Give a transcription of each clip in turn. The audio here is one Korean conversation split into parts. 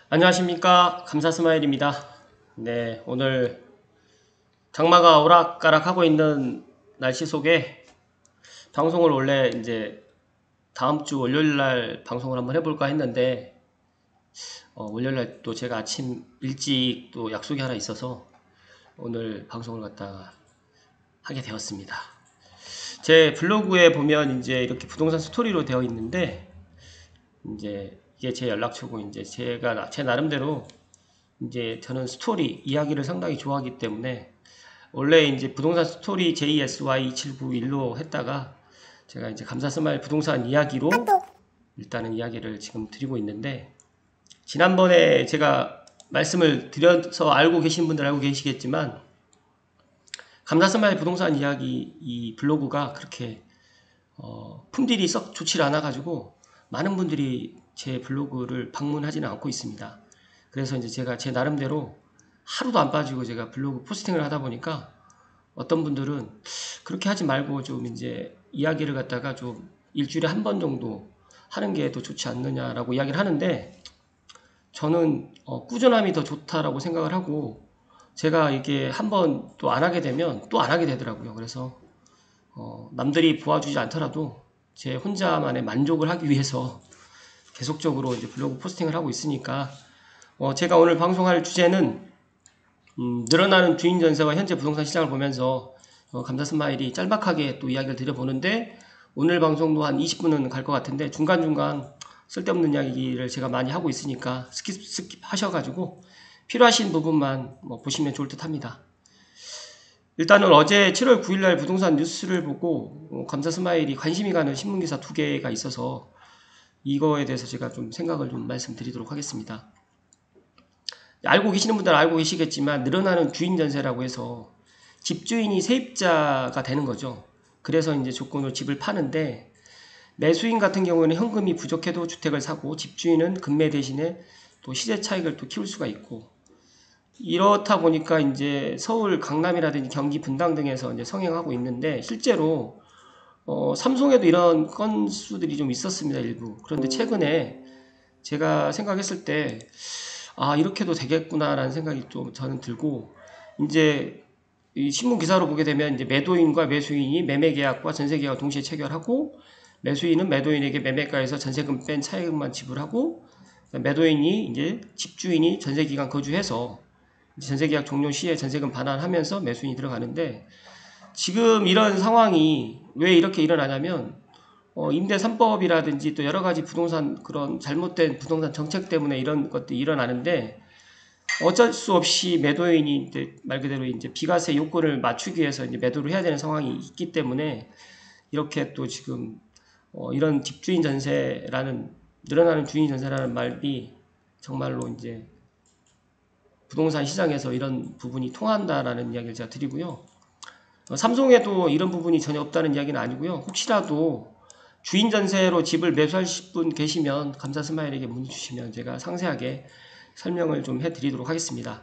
안녕하십니까. 감사스마일입니다. 네, 오늘 장마가 오락가락하고 있는 날씨 속에 방송을 원래 이제 다음 주 월요일 날 방송을 한번 해볼까 했는데 월요일 날 또 제가 아침 일찍 또 약속이 하나 있어서 오늘 방송을 갖다가 하게 되었습니다. 제 블로그에 보면 이제 이렇게 부동산 스토리로 되어 있는데 이제 이게 제 연락처고 이제 제가 제 나름대로 이제 저는 스토리 이야기를 상당히 좋아하기 때문에 원래 이제 부동산 스토리 JSY2791로 했다가 제가 이제 감사스마일 부동산 이야기로 일단은 이야기를 지금 드리고 있는데, 지난번에 제가 말씀을 드려서 알고 계신 분들 알고 계시겠지만 감사스마일 부동산 이야기 이 블로그가 그렇게 품질이 썩 좋지 않아 가지고 많은 분들이 제 블로그를 방문하지는 않고 있습니다. 그래서 이제 제가 제 나름대로 하루도 안 빠지고 제가 블로그 포스팅을 하다 보니까 어떤 분들은 그렇게 하지 말고 좀 이제 이야기를 갖다가 좀 일주일에 한 번 정도 하는 게 더 좋지 않느냐라고 이야기를 하는데, 저는 꾸준함이 더 좋다라고 생각을 하고, 제가 이게 한 번 또 안 하게 되면 또 안 하게 되더라고요. 그래서 남들이 보아주지 않더라도 제 혼자만의 만족을 하기 위해서 계속적으로 이제 블로그 포스팅을 하고 있으니까, 제가 오늘 방송할 주제는 늘어나는 주인 전세와 현재 부동산 시장을 보면서 감사스마일이 짤막하게 또 이야기를 드려보는데, 오늘 방송도 한 20분은 갈 것 같은데 중간중간 쓸데없는 이야기를 제가 많이 하고 있으니까 스킵 하셔가지고 필요하신 부분만 보시면 좋을 듯 합니다. 일단은 어제 7월 9일날 부동산 뉴스를 보고 감사스마일이 관심이 가는 신문기사 2개가 있어서 이거에 대해서 제가 좀 생각을 좀 말씀드리도록 하겠습니다. 알고 계시는 분들은 알고 계시겠지만 늘어나는 주인 전세라고 해서 집주인이 세입자가 되는 거죠. 그래서 이제 조건으로 집을 파는데, 매수인 같은 경우에는 현금이 부족해도 주택을 사고 집주인은 금매 대신에 또 시세 차익을 또 키울 수가 있고, 이렇다 보니까 이제 서울 강남이라든지 경기 분당 등에서 이제 성행하고 있는데, 실제로 삼성에도 이런 건수들이 좀 있었습니다, 일부. 그런데 최근에 제가 생각했을 때 이렇게도 되겠구나라는 생각이 좀 저는 들고, 이제 이 신문 기사로 보게 되면 이제 매도인과 매수인이 매매 계약과 전세 계약을 동시에 체결하고, 매수인은 매도인에게 매매가에서 전세금 뺀 차액만 지불하고, 매도인이 이제 집주인이 전세 기간 거주해서 전세 계약 종료 시에 전세금 반환하면서 매수인이 들어가는데, 지금 이런 상황이 왜 이렇게 일어나냐면 임대 3법이라든지 또 여러 가지 부동산 그런 잘못된 부동산 정책 때문에 이런 것들이 일어나는데, 어쩔 수 없이 매도인이 이제 말 그대로 이제 비과세 요건을 맞추기 위해서 이제 매도를 해야 되는 상황이 있기 때문에, 이렇게 또 지금 이런 집주인 전세라는, 늘어나는 주인 전세라는 말이 정말로 이제 부동산 시장에서 이런 부분이 통한다라는 이야기를 제가 드리고요. 삼성에도 이런 부분이 전혀 없다는 이야기는 아니고요. 혹시라도 주인 전세로 집을 매수하실 분 계시면 감사스마일에게 문의 주시면 제가 상세하게 설명을 좀 해드리도록 하겠습니다.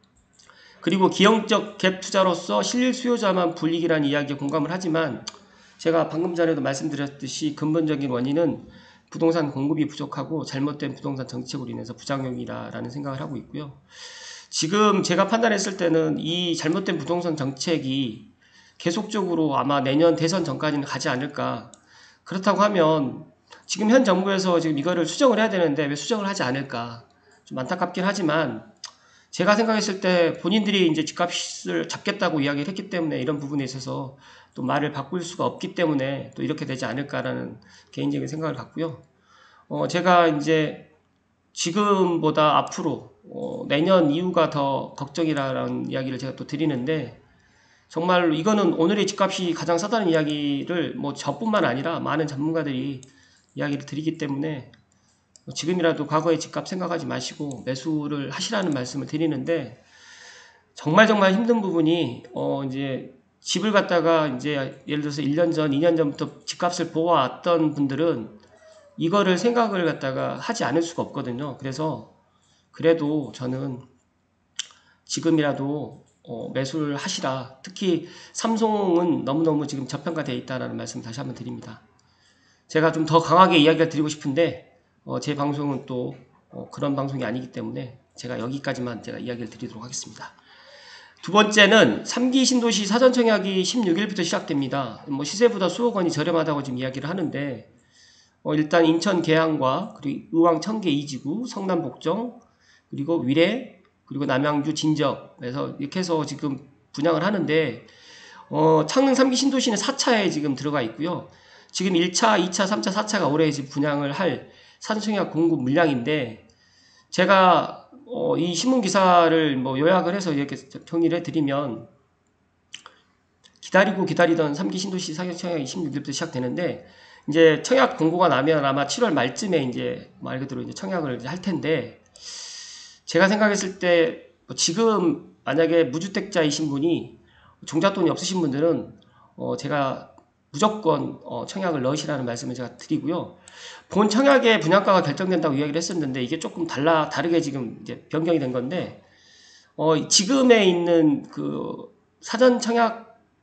그리고 기형적 갭 투자로서 실수요자만 불이익이라는 이야기에 공감을 하지만, 제가 방금 전에도 말씀드렸듯이 근본적인 원인은 부동산 공급이 부족하고 잘못된 부동산 정책으로 인해서 부작용이라는 생각을 하고 있고요. 지금 제가 판단했을 때는 이 잘못된 부동산 정책이 계속적으로 아마 내년 대선 전까지는 가지 않을까. 그렇다고 하면 지금 현 정부에서 지금 이거를 수정을 해야 되는데 왜 수정을 하지 않을까. 좀 안타깝긴 하지만, 제가 생각했을 때 본인들이 이제 집값을 잡겠다고 이야기를 했기 때문에 이런 부분에 있어서 또 말을 바꿀 수가 없기 때문에 또 이렇게 되지 않을까라는 개인적인 생각을 갖고요. 제가 이제 지금보다 앞으로 내년 이후가 더 걱정이라는 이야기를 제가 또 드리는데, 정말 이거는 오늘의 집값이 가장 싸다는 이야기를 저뿐만 아니라 많은 전문가들이 이야기를 드리기 때문에 지금이라도 과거의 집값 생각하지 마시고 매수를 하시라는 말씀을 드리는데, 정말 힘든 부분이 이제 집을 갖다가 이제 예를 들어서 1년 전, 2년 전부터 집값을 보아왔던 분들은 이거를 생각을 갖다가 하지 않을 수가 없거든요. 그래서 그래도 저는 지금이라도 매수를 하시라. 특히 삼성은 너무너무 지금 저평가되어 있다는 말씀 다시 한번 드립니다. 제가 좀 더 강하게 이야기를 드리고 싶은데 제 방송은 또 그런 방송이 아니기 때문에 제가 여기까지만 제가 이야기를 드리도록 하겠습니다. 두 번째는 3기 신도시 사전청약이 16일부터 시작됩니다. 시세보다 수억 원이 저렴하다고 지금 이야기를 하는데 일단 인천 계양과 그리고 의왕 청계 2지구, 성남 복정, 그리고 위례, 그리고 남양주 진적에서 이렇게 해서 지금 분양을 하는데 창릉 3기 신도시는 4차에 지금 들어가 있고요. 지금 1차, 2차, 3차, 4차가 올해 지금 분양을 할 사전청약 공급 물량인데 제가 이 신문 기사를 요약을 해서 이렇게 정리를 해드리면 기다리던 3기 신도시 사전청약이 16일부터 시작되는데 이제 청약 공고가 나면 아마 7월 말쯤에 이제 말 그대로 이제 청약을 이제 할 텐데 제가 생각했을 때 지금 만약에 무주택자이신 분이 종잣돈이 없으신 분들은 제가 무조건 청약을 넣으시라는 말씀을 제가 드리고요. 본 청약의 분양가가 결정된다고 이야기를 했었는데 이게 조금 다르게 지금 이제 변경이 된 건데 지금에 있는 그 사전 청약을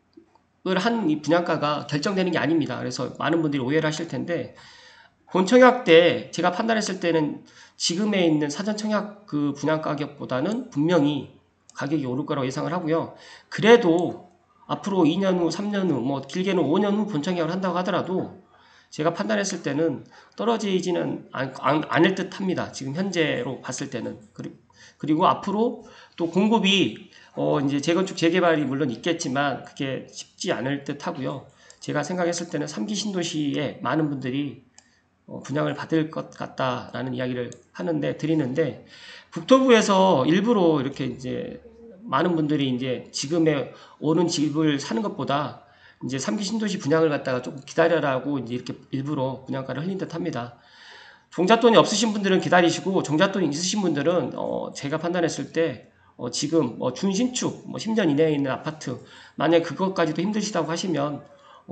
한 이 분양가가 결정되는 게 아닙니다. 그래서 많은 분들이 오해를 하실 텐데 본 청약 때 제가 판단했을 때는 지금에 있는 사전 청약 그 분양 가격보다는 분명히 가격이 오를 거라고 예상을 하고요. 그래도 앞으로 2년 후, 3년 후, 길게는 5년 후 본청약을 한다고 하더라도 제가 판단했을 때는 떨어지지는 않을 듯 합니다. 지금 현재로 봤을 때는. 그리고 앞으로 또 공급이 이제 재건축 재개발이 물론 있겠지만 그게 쉽지 않을 듯 하고요. 제가 생각했을 때는 3기 신도시에 많은 분들이 분양을 받을 것 같다라는 이야기를 드리는데 국토부에서 일부러 이렇게 이제 많은 분들이 이제 지금의 오는 집을 사는 것보다 이제 3기 신도시 분양을 갖다가 조금 기다려라고 이제 이렇게 일부러 분양가를 흘린 듯 합니다. 종잣돈이 없으신 분들은 기다리시고 종잣돈이 있으신 분들은 제가 판단했을 때 지금 준신축 10년 이내에 있는 아파트 만약 그것까지도 힘드시다고 하시면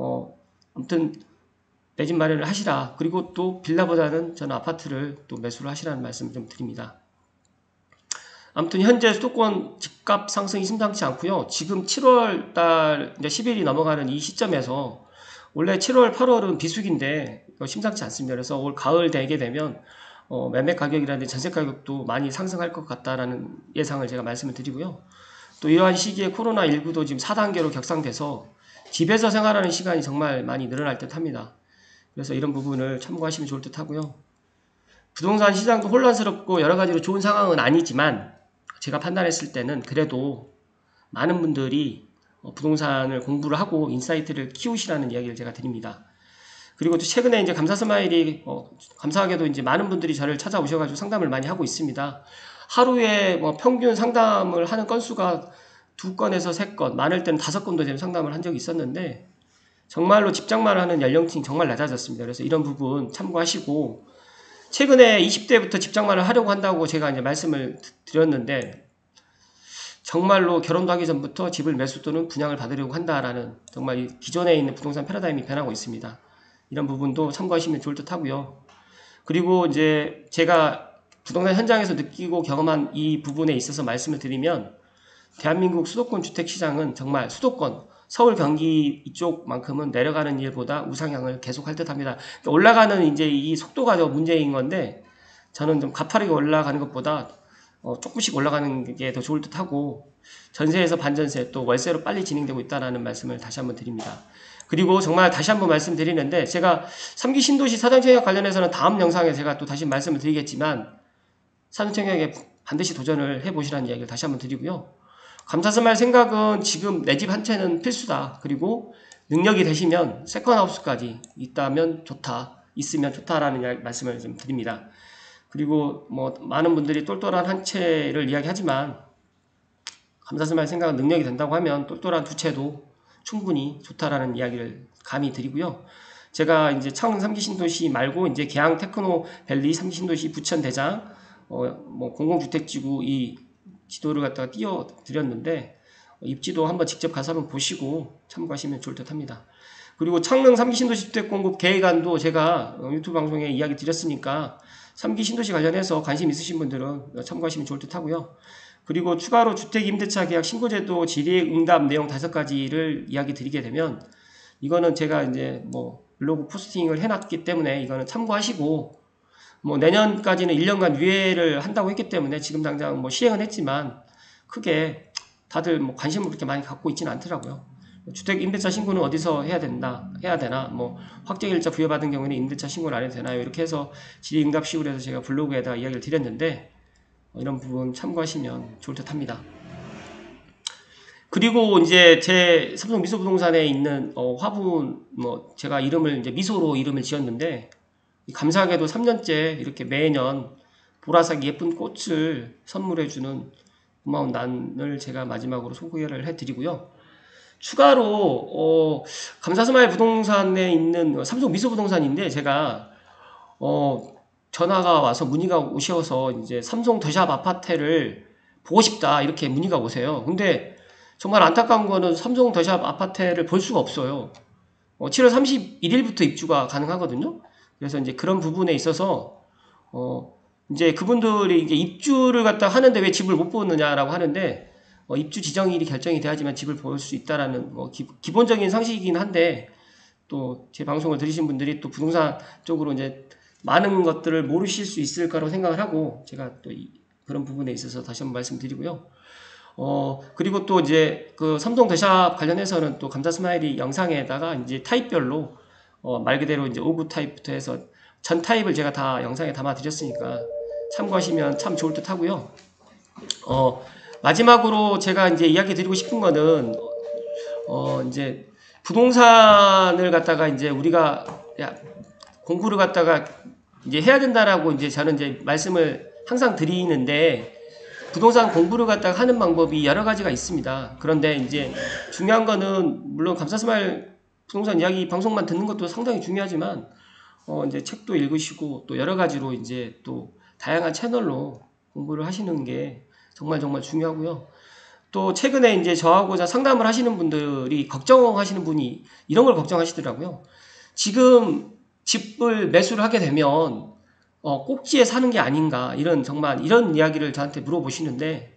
아무튼 내 집 마련을 하시라. 그리고 또 빌라보다는 저는 아파트를 또 매수를 하시라는 말씀을 좀 드립니다. 아무튼 현재 수도권 집값 상승이 심상치 않고요. 지금 7월달 이제 10일이 넘어가는 이 시점에서 원래 7월, 8월은 비수기인데 심상치 않습니다. 그래서 올 가을 되게 되면 매매 가격이라든지 전세 가격도 많이 상승할 것 같다라는 예상을 제가 말씀을 드리고요. 또 이러한 시기에 코로나19도 지금 4단계로 격상돼서 집에서 생활하는 시간이 정말 많이 늘어날 듯 합니다. 그래서 이런 부분을 참고하시면 좋을 듯 하고요. 부동산 시장도 혼란스럽고 여러 가지로 좋은 상황은 아니지만 제가 판단했을 때는 그래도 많은 분들이 부동산을 공부를 하고 인사이트를 키우시라는 이야기를 제가 드립니다. 그리고 또 최근에 이제 감사스마일이 감사하게도 이제 많은 분들이 저를 찾아오셔가지고 상담을 많이 하고 있습니다. 하루에 평균 상담을 하는 건수가 2건에서 3건, 많을 때는 5건도 지금 상담을 한 적이 있었는데 정말로 집장만 하는 연령층이 정말 낮아졌습니다. 그래서 이런 부분 참고하시고 최근에 20대부터 집장만을 하려고 한다고 제가 이제 말씀을 드렸는데 정말로 결혼도 하기 전부터 집을 매수 또는 분양을 받으려고 한다라는 정말 기존에 있는 부동산 패러다임이 변하고 있습니다. 이런 부분도 참고하시면 좋을 듯 하고요. 그리고 이제 제가 부동산 현장에서 느끼고 경험한 이 부분에 있어서 말씀을 드리면 대한민국 수도권 주택시장은 정말 수도권 서울, 경기 이쪽만큼은 내려가는 일보다 우상향을 계속할 듯합니다. 올라가는 이제 이 속도가 더 문제인 건데 저는 좀 가파르게 올라가는 것보다 조금씩 올라가는 게 더 좋을 듯하고 전세에서 반전세 또 월세로 빨리 진행되고 있다는 말씀을 다시 한번 드립니다. 그리고 정말 다시 한번 말씀드리는데 제가 3기 신도시 사전청약 관련해서는 다음 영상에 제가 또 다시 말씀을 드리겠지만 사전청약에 반드시 도전을 해보시라는 이야기를 다시 한번 드리고요. 감사스마일 생각은 지금 내 집 한 채는 필수다. 그리고 능력이 되시면 세컨하우스까지 있으면 좋다라는 말씀을 좀 드립니다. 그리고 많은 분들이 똘똘한 한 채를 이야기하지만 감사스마일 생각은 능력이 된다고 하면 똘똘한 2채도 충분히 좋다라는 이야기를 감히 드리고요. 제가 이제 창릉 3기 신도시 말고 이제 계양 테크노 밸리 3기 신도시 부천 대장 공공주택지구 이 지도를 갖다가 띄워드렸는데 입지도 한번 직접 가서 한번 보시고 참고하시면 좋을 듯 합니다. 그리고 창릉 3기 신도시 주택공급 계획안도 제가 유튜브 방송에 이야기 드렸으니까 3기 신도시 관련해서 관심 있으신 분들은 참고하시면 좋을 듯 하고요. 그리고 추가로 주택임대차 계약 신고제도 질의응답 내용 5가지를 이야기 드리게 되면 이거는 제가 이제 블로그 포스팅을 해놨기 때문에 이거는 참고하시고 뭐 내년까지는 1년간 유예를 한다고 했기 때문에 지금 당장 뭐 시행은 했지만 크게 다들 뭐 관심을 그렇게 많이 갖고 있지는 않더라고요. 주택 임대차 신고는 어디서 해야 되나, 뭐 확정일자 부여받은 경우에는 임대차 신고를 안 해도 되나요? 이렇게 해서 질의응답식으로 해서 제가 블로그에다가 이야기를 드렸는데 이런 부분 참고하시면 좋을 듯 합니다. 그리고 이제 제 삼성 미소부동산에 있는 화분, 뭐 제가 이름을 이제 미소로 이름을 지었는데 감사하게도 3년째 이렇게 매년 보라색 예쁜 꽃을 선물해주는 고마운 난을 제가 마지막으로 소개를 해드리고요. 추가로 감사스마일 부동산에 있는 삼성 미소부동산인데 제가 전화가 와서 문의가 오셔서 이제 삼성 더샵 아파트를 보고 싶다 이렇게 문의가 오세요. 근데 정말 안타까운 거는 삼성 더샵 아파트를 볼 수가 없어요. 7월 31일부터 입주가 가능하거든요. 그래서 이제 그런 부분에 있어서 이제 그분들이 이제 입주를 갖다 하는데 왜 집을 못 보느냐라고 하는데 입주 지정일이 결정이 돼야지만 집을 볼 수 있다라는 기본적인 상식이긴 한데 또 제 방송을 들으신 분들이 또 부동산 쪽으로 이제 많은 것들을 모르실 수 있을 거라고 생각을 하고 제가 또 그런 부분에 있어서 다시 한번 말씀드리고요. 그리고 또 이제 그 삼성 더샵 관련해서는 또 감사스마일이 영상에다가 이제 타입별로 말 그대로 이제 5구 타입부터 해서 전 타입을 제가 다 영상에 담아 드렸으니까 참고하시면 참 좋을 듯 하고요. 마지막으로 제가 이제 이야기 드리고 싶은 거는 이제 부동산을 갖다가 이제 우리가 공부를 갖다가 이제 해야 된다라고 이제 저는 이제 말씀을 항상 드리는데 부동산 공부를 갖다가 하는 방법이 여러 가지가 있습니다. 그런데 이제 중요한 거는 물론 감사스마일 부동산 이야기 방송만 듣는 것도 상당히 중요하지만 이제 책도 읽으시고 또 여러 가지로 이제 또 다양한 채널로 공부를 하시는 게 정말 중요하고요. 또 최근에 이제 저하고 상담을 하시는 분들이 걱정하시는 분이 이런 걸 걱정하시더라고요. 지금 집을 매수를 하게 되면 꼭지에 사는 게 아닌가 정말 이런 이야기를 저한테 물어보시는데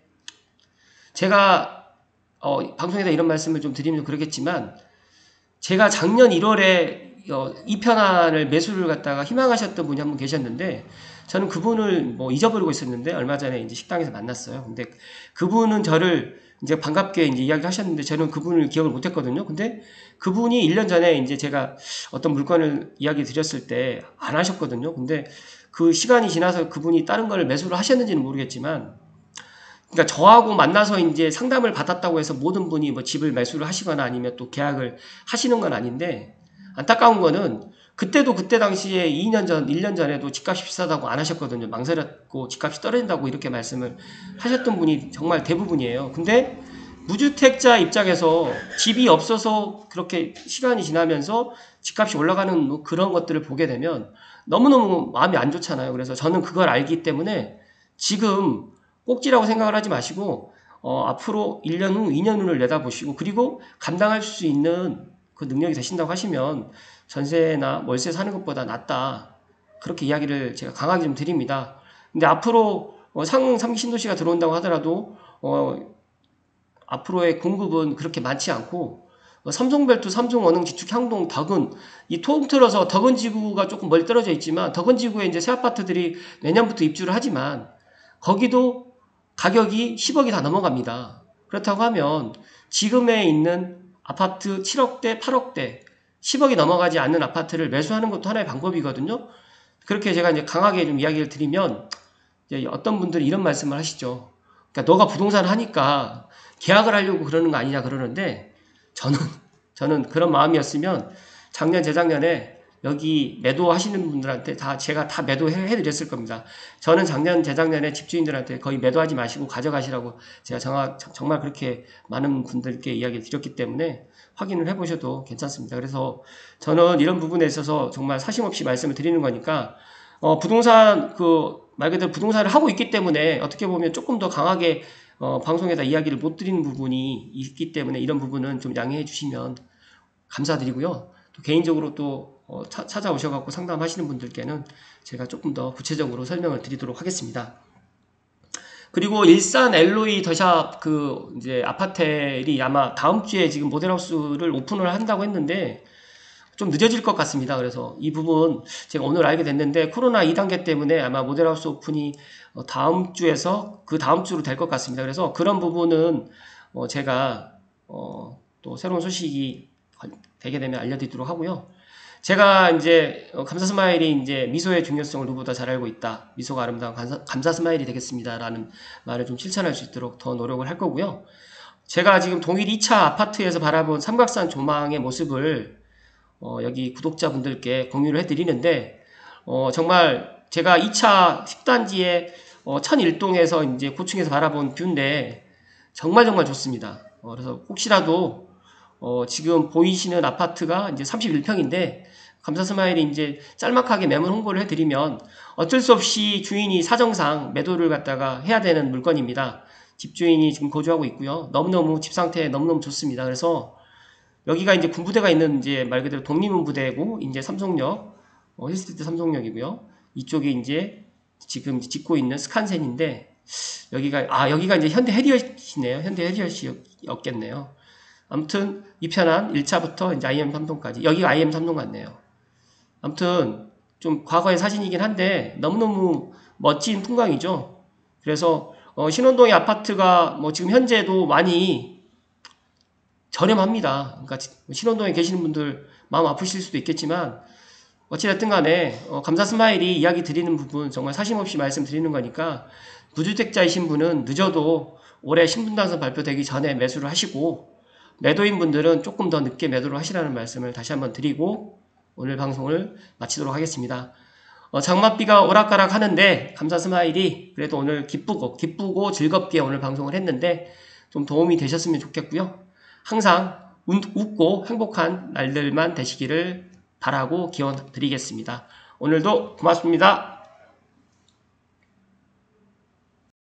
제가 방송에다 이런 말씀을 좀 드리면 그러겠지만 제가 작년 1월에 이 편안을 매수를 갖다가 희망하셨던 분이 한 분 계셨는데 저는 그분을 뭐 잊어버리고 있었는데 얼마 전에 이제 식당에서 만났어요. 근데 그분은 저를 이제 반갑게 이제 이야기하셨는데 저는 그분을 기억을 못했거든요. 근데 그분이 1년 전에 이제 제가 어떤 물건을 이야기 드렸을 때 안 하셨거든요. 근데 그 시간이 지나서 그분이 다른 걸 매수를 하셨는지는 모르겠지만 그러니까 저하고 만나서 이제 상담을 받았다고 해서 모든 분이 뭐 집을 매수를 하시거나 아니면 또 계약을 하시는 건 아닌데 안타까운 거는 그때도 그때 당시에 2년 전, 1년 전에도 집값이 비싸다고 안 하셨거든요. 망설였고 집값이 떨어진다고 이렇게 말씀을 하셨던 분이 정말 대부분이에요. 근데 무주택자 입장에서 집이 없어서 그렇게 시간이 지나면서 집값이 올라가는 그런 것들을 보게 되면 너무너무 마음이 안 좋잖아요. 그래서 저는 그걸 알기 때문에 지금 꼭지라고 생각을 하지 마시고 앞으로 1년 후, 2년 후를 내다보시고 그리고 감당할 수 있는 그 능력이 되신다고 하시면 전세나 월세 사는 것보다 낫다. 그렇게 이야기를 제가 강하게 좀 드립니다. 근데 앞으로 상응 3기 신도시가 들어온다고 하더라도 앞으로의 공급은 그렇게 많지 않고 삼성벨트, 삼성원흥, 지축, 향동, 덕은 이 통틀어서 덕은지구가 조금 멀리 떨어져 있지만 덕은지구에 이제 새 아파트들이 내년부터 입주를 하지만 거기도 가격이 10억이 다 넘어갑니다. 그렇다고 하면 지금에 있는 아파트 7억대, 8억대, 10억이 넘어가지 않는 아파트를 매수하는 것도 하나의 방법이거든요. 그렇게 제가 이제 강하게 좀 이야기를 드리면 이제 어떤 분들이 이런 말씀을 하시죠. 그러니까 너가 부동산을 하니까 계약을 하려고 그러는 거 아니냐 그러는데 저는 그런 마음이었으면 작년, 재작년에 여기 매도하시는 분들한테 제가 다 매도해 드렸을 겁니다. 저는 작년, 재작년에 집주인들한테 거의 매도하지 마시고 가져가시라고 제가 정말 그렇게 많은 분들께 이야기를 드렸기 때문에 확인을 해보셔도 괜찮습니다. 그래서 저는 이런 부분에 있어서 정말 사심없이 말씀을 드리는 거니까 부동산 말 그대로 부동산을 하고 있기 때문에 어떻게 보면 조금 더 강하게 방송에다 이야기를 못 드리는 부분이 있기 때문에 이런 부분은 좀 양해해 주시면 감사드리고요. 또 개인적으로 또 찾아오셔갖고 상담하시는 분들께는 제가 조금 더 구체적으로 설명을 드리도록 하겠습니다. 그리고 일산 엘로이 더샵 이제 아파텔이 아마 다음 주에 지금 모델하우스를 오픈을 한다고 했는데 좀 늦어질 것 같습니다. 그래서 이 부분 제가 오늘 알게 됐는데 코로나 2단계 때문에 아마 모델하우스 오픈이 다음 주에서 그 다음 주로 될 것 같습니다. 그래서 그런 부분은 제가 또 새로운 소식이 되게 되면 알려드리도록 하고요. 제가 이제 감사 스마일이 이제 미소의 중요성을 누구보다 잘 알고 있다. 미소가 아름다운 감사 스마일이 되겠습니다라는 말을 좀 실천할 수 있도록 더 노력을 할 거고요. 제가 지금 동일 2차 아파트에서 바라본 삼각산 조망의 모습을 여기 구독자분들께 공유를 해드리는데 정말 제가 2차 10단지에 1001동에서 이제 고층에서 바라본 뷰인데 정말 좋습니다. 그래서 혹시라도 지금 보이시는 아파트가 이제 31평인데 감사 스마일이 이제 짤막하게 매물 홍보를 해드리면 어쩔 수 없이 주인이 사정상 매도를 갖다가 해야 되는 물건입니다. 집주인이 지금 거주하고 있고요. 너무너무 집 상태 너무너무 좋습니다. 그래서 여기가 이제 군부대가 있는 이제 말 그대로 독립문부대고 이제 삼성역 힐스테이트 삼성역이고요. 이쪽에 이제 지금 짓고 있는 스칸센인데 여기가 이제 현대 해리엇이네요. 현대 해리엇이었겠네요. 아무튼 이 편한 1차부터 이제 IM 3동까지 여기가 IM 3동 같네요. 아무튼 좀 과거의 사진이긴 한데 너무너무 멋진 풍광이죠. 그래서 신원동의 아파트가 뭐 지금 현재도 많이 저렴합니다. 그러니까 신원동에 계시는 분들 마음 아프실 수도 있겠지만 어찌됐든 간에 감사 스마일이 이야기 드리는 부분 정말 사심없이 말씀드리는 거니까 무주택자이신 분은 늦어도 올해 신분당선 발표되기 전에 매수를 하시고 매도인 분들은 조금 더 늦게 매도를 하시라는 말씀을 다시 한번 드리고 오늘 방송을 마치도록 하겠습니다. 장맛비가 오락가락 하는데 감사 스마일이 그래도 오늘 기쁘고 즐겁게 오늘 방송을 했는데 좀 도움이 되셨으면 좋겠고요. 항상 웃고 행복한 날들만 되시기를 바라고 기원 드리겠습니다. 오늘도 고맙습니다.